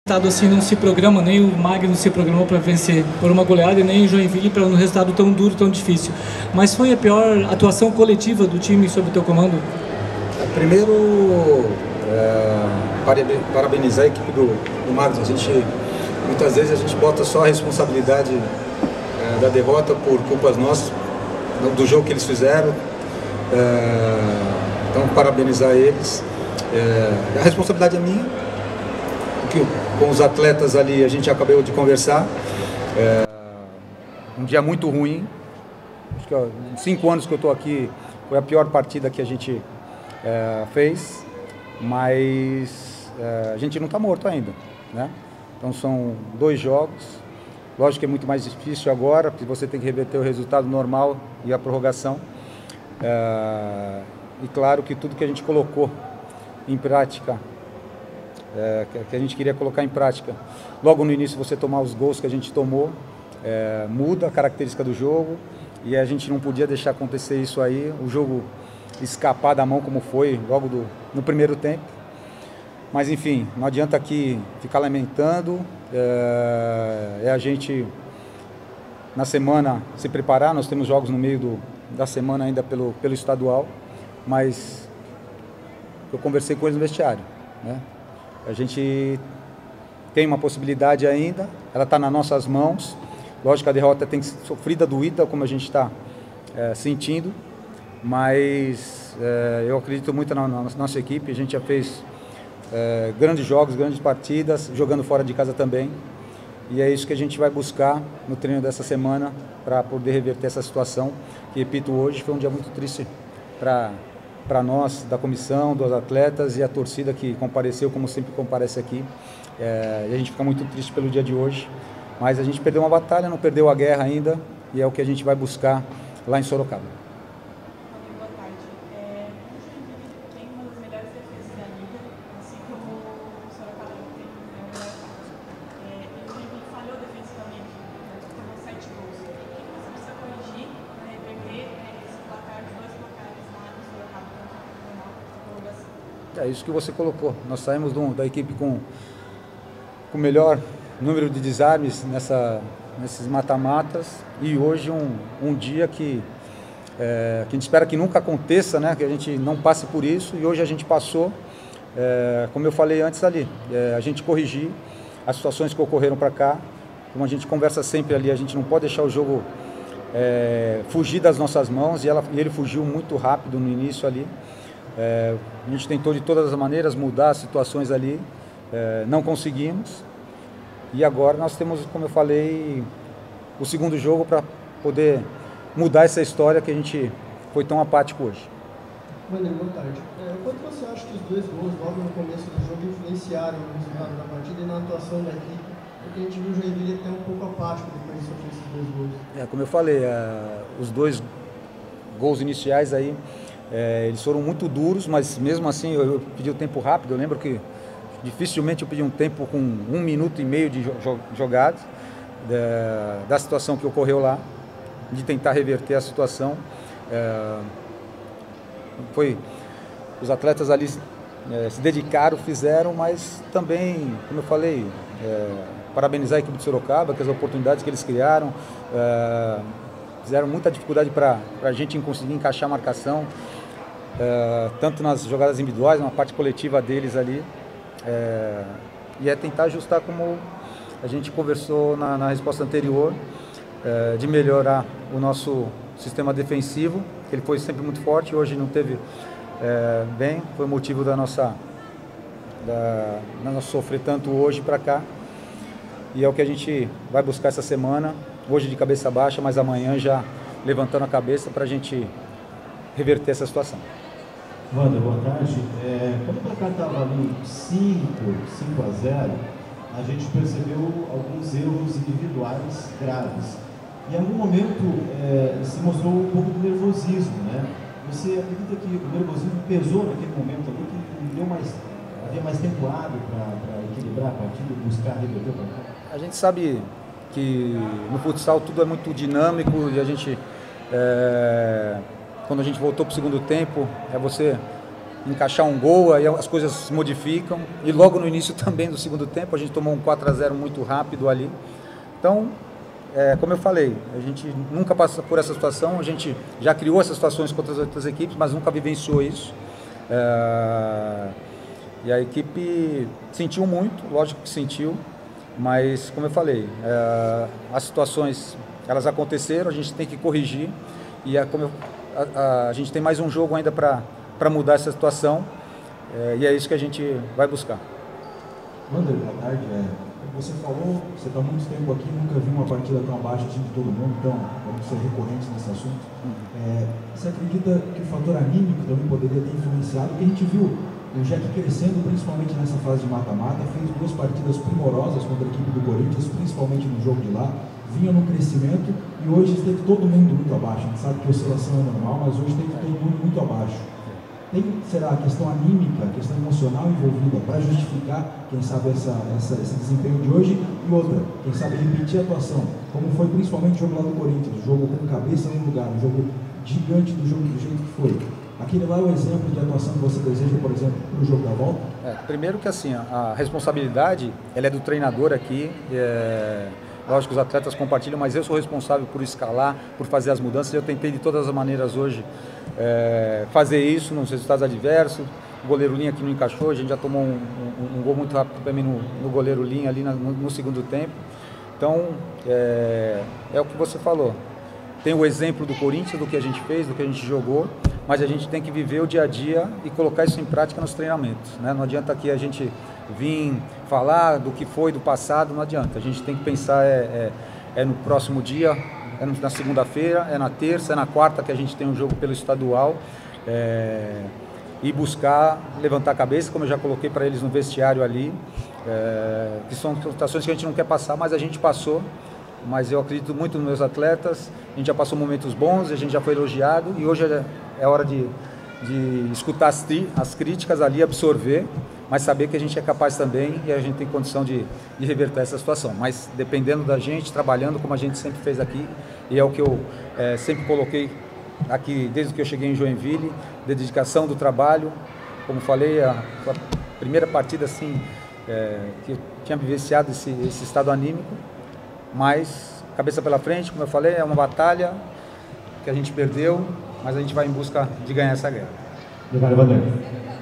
Assim não se programa, nem o Magno não se programou para vencer por uma goleada e nem o Joinville para um resultado tão duro, tão difícil. Mas foi a pior atuação coletiva do time sob o teu comando? Primeiro, parabenizar a equipe do Magno. Muitas vezes a gente bota só a responsabilidade da derrota por culpas nossas, do jogo que eles fizeram. Então, parabenizar eles. A responsabilidade é minha. Com os atletas ali, a gente acabou de conversar. Um dia muito ruim. Acho que, 5 anos que eu estou aqui, foi a pior partida que a gente fez. Mas a gente não está morto ainda, né? Então são 2 jogos. Lógico que é muito mais difícil agora, porque você tem que reverter o resultado normal e a prorrogação. E claro que tudo que a gente colocou em prática, que a gente queria colocar em prática, logo no início você tomar os gols que a gente tomou, muda a característica do jogo e a gente não podia deixar acontecer isso aí, o jogo escapar da mão como foi logo no primeiro tempo. Mas enfim, não adianta aqui ficar lamentando, a gente na semana se preparar, nós temos jogos no meio da semana ainda pelo estadual, mas eu conversei com eles no vestiário, né? A gente tem uma possibilidade ainda, ela está nas nossas mãos. Lógico que a derrota tem que ser sofrida, doída, como a gente está sentindo, mas eu acredito muito na nossa equipe. A gente já fez grandes jogos, grandes partidas, jogando fora de casa também, e é isso que a gente vai buscar no treino dessa semana para poder reverter essa situação, que, repito, hoje foi um dia muito triste para nós, da comissão, dos atletas e a torcida que compareceu, como sempre comparece aqui. E a gente fica muito triste pelo dia de hoje, mas a gente perdeu uma batalha, não perdeu a guerra ainda, e é o que a gente vai buscar lá em Sorocaba. Boa tarde. O Joinville tem uma das melhores defesas da liga, assim como o Sorocaba tem o melhor ataque. E o Joinville falhou defensivamente, tomou 7 gols. O que você precisa corrigir para reverter esse placar, 2 placares lá no Sorocaba? É isso que você colocou. Nós saímos da equipe com o melhor número de desarmes nesses mata-matas, e hoje um dia que a gente espera que nunca aconteça, né? Que a gente não passe por isso, e hoje a gente passou, como eu falei antes ali, a gente corrigir as situações que ocorreram para cá, como a gente conversa sempre ali, a gente não pode deixar o jogo fugir das nossas mãos, e ele fugiu muito rápido no início ali. A gente tentou de todas as maneiras mudar as situações ali, não conseguimos, e agora nós temos, como eu falei, o segundo jogo para poder mudar essa história que a gente foi tão apático hoje. Wander, boa tarde. Quanto você acha que os 2 gols logo no começo do jogo influenciaram o resultado da partida e na atuação da equipe? Porque a gente viu o Joinville até um pouco apático depois de sofrer esses 2 gols. Como eu falei, os 2 gols iniciais aí, eles foram muito duros, mas mesmo assim eu pedi o tempo rápido. Eu lembro que dificilmente eu pedi um tempo com 1 minuto e meio de jogadas, da situação que ocorreu lá, de tentar reverter a situação. Os atletas ali se dedicaram, fizeram, mas também, como eu falei, parabenizar a equipe de Sorocaba, que as oportunidades que eles criaram, fizeram muita dificuldade para a gente conseguir encaixar a marcação, tanto nas jogadas individuais, na parte coletiva deles ali, e tentar ajustar, como a gente conversou na resposta anterior, de melhorar o nosso sistema defensivo, que ele foi sempre muito forte, hoje não teve bem, foi motivo da nossa sofrer tanto hoje para cá, e é o que a gente vai buscar essa semana, hoje de cabeça baixa, mas amanhã já levantando a cabeça para a gente reverter essa situação. Wander, boa tarde. Quando o placar estava ali 5-0, a gente percebeu alguns erros individuais graves. E em algum momento se mostrou um pouco de nervosismo, né? Você acredita que o nervosismo pesou naquele momento ali, que havia mais tempo hábil para equilibrar a partida e buscar reverter o placar? A gente sabe que no futsal tudo é muito dinâmico, e a gente, quando a gente voltou para o segundo tempo, você encaixar um gol, aí as coisas se modificam. E logo no início também do segundo tempo, a gente tomou um 4-0 muito rápido ali. Então, como eu falei, a gente nunca passa por essa situação, a gente já criou essas situações contra as outras equipes, mas nunca vivenciou isso. E a equipe sentiu muito, lógico que sentiu, mas como eu falei, as situações elas aconteceram, a gente tem que corrigir e a gente tem mais um jogo ainda para mudar essa situação, e é isso que a gente vai buscar. Wander, boa tarde. Você falou, você está há muito tempo aqui, nunca viu uma partida tão abaixo assim, de todo mundo, então vamos ser recorrentes nesse assunto. Você acredita que o fator anímico também poderia ter influenciado? Porque a gente viu o Jack crescendo, principalmente nessa fase de mata-mata, fez 2 partidas primorosas contra a equipe do Corinthians, principalmente no jogo de lá, vinha no crescimento e hoje esteve todo mundo muito abaixo. A gente sabe que a oscilação é normal, mas hoje esteve todo mundo muito abaixo. Será a questão anímica, a questão emocional envolvida para justificar, quem sabe, esse desempenho de hoje? E outra, quem sabe repetir a atuação, como foi principalmente o jogo lá do Corinthians, o jogo com cabeça no lugar, o jogo gigante do jogo do jeito que foi. Aquele lá é o exemplo de atuação que você deseja, por exemplo, para o jogo da volta? Primeiro que assim, a responsabilidade ela é do treinador aqui, lógico que os atletas compartilham, mas eu sou responsável por escalar, por fazer as mudanças. Eu tentei de todas as maneiras hoje fazer isso nos resultados adversos. O goleiro Linha aqui não encaixou, a gente já tomou um gol muito rápido também no goleiro Linha ali no segundo tempo. Então, é o que você falou. Tem o exemplo do Corinthians, do que a gente fez, do que a gente jogou, mas a gente tem que viver o dia a dia e colocar isso em prática nos treinamentos, né? Não adianta aqui a gente vir falar do que foi do passado, não adianta. A gente tem que pensar no próximo dia, na segunda-feira, na terça, na quarta que a gente tem um jogo pelo estadual, e buscar levantar a cabeça, como eu já coloquei para eles no vestiário ali, que são situações que a gente não quer passar, mas a gente passou. Mas eu acredito muito nos meus atletas, a gente já passou momentos bons, a gente já foi elogiado e hoje é hora de escutar as críticas ali, absorver, mas saber que a gente é capaz também e a gente tem condição de reverter essa situação. Mas dependendo da gente, trabalhando como a gente sempre fez aqui, e é o que eu sempre coloquei aqui desde que eu cheguei em Joinville, dedicação do trabalho, como falei, a primeira partida assim, que eu tinha vivenciado esse estado anímico, mas cabeça pela frente, como eu falei, é uma batalha que a gente perdeu, mas a gente vai em busca de ganhar essa guerra. Obrigado, Wander.